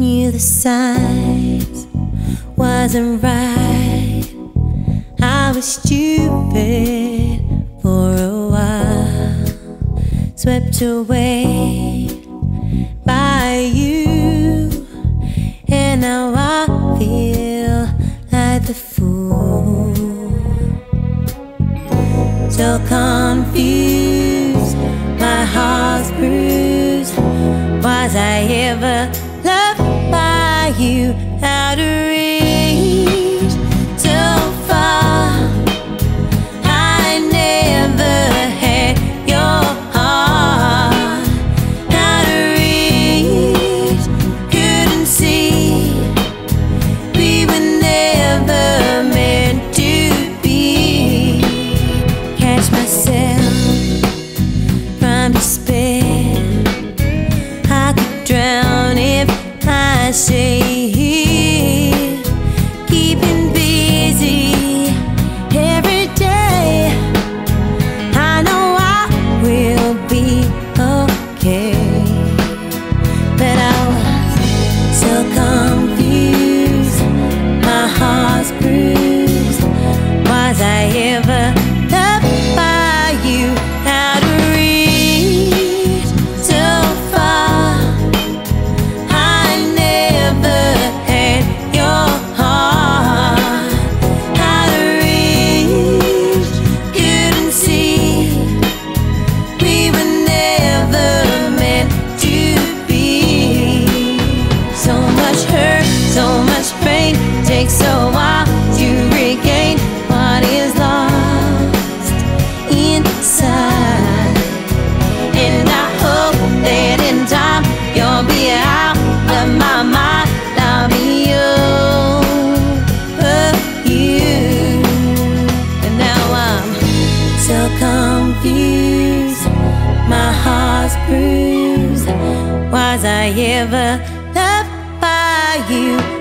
Knew the signs wasn't right. I was stupid for a while, swept away by you, and now I feel like the fool. So confused, my heart's bruised. Was I ever loved by you? Out of reach, so far. I never had your heart. Out of reach, couldn't see. We were never meant to be. Catch myself from despair. I could drown if I say. Keeping busy every day. I know I will be okay, but I was so confused, my heart's bruised. Was I ever loved by you? Out of reach, so far. I never had your heart. Out of reach, couldn't see. We were never meant to be. So much hurt, so much pain. Takes a while to regain what is lost inside. And I hope that in time you'll be out of my mind. I'll be over you. And now I'm so confused, my heart's bruised. Was I ever loved by you?